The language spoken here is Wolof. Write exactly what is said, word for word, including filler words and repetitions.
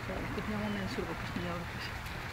ik heb niet allemaal mensen erop als het niet nodig is.